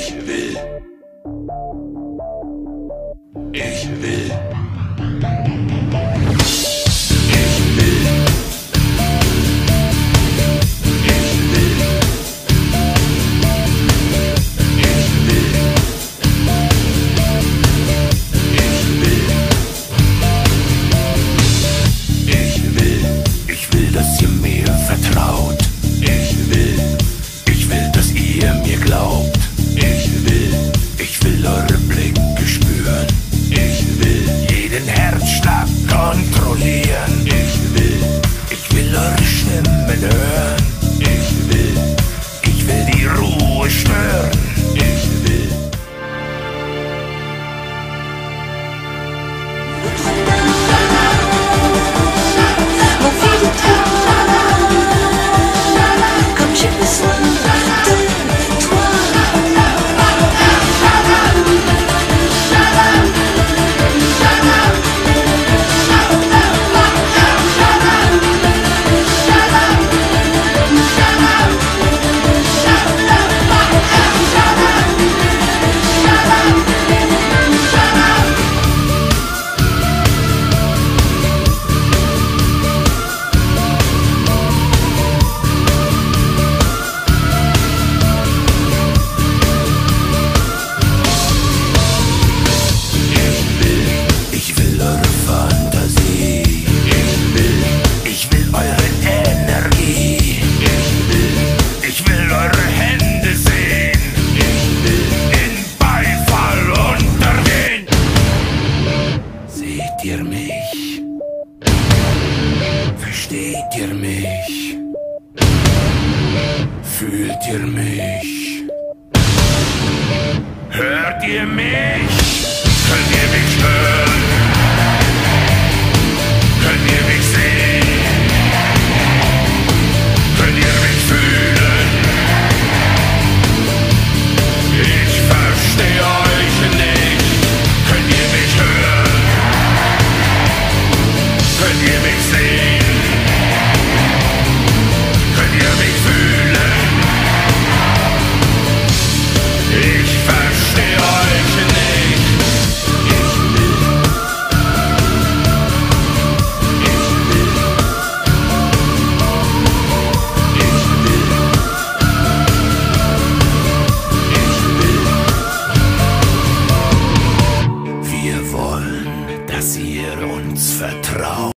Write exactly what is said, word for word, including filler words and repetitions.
Ich will. Ich will. Ich will. Ich will. Ich will. Ich will. Ich will. Ich will, dass ihr mir vertraut. Ich will. Ich will, dass ihr mir glaubt. Ich will. Ich will eure Blicke spüren. Ich will jeden Herzschlag kontrollieren. Ich will. Ich will eure Stimmen hören. Ich will. Ich will die Ruhe stören. Ich will. Comme j'ai besoin de toi. Seht ihr mich? Versteht ihr mich? Fühlt ihr mich? Hört ihr mich? Könnt ihr mich hören? Könnt ihr mich sehen? Könnt ihr mich fühlen? Ich verstehe euch nicht. Könnt ihr mich hören? Könnt ihr mich sehen? Könnt ihr mich fühlen? Ich verstehe euch nicht. Ich will. Ich will. Ich will. Ich will. Wir wollen, dass ihr uns vertraut.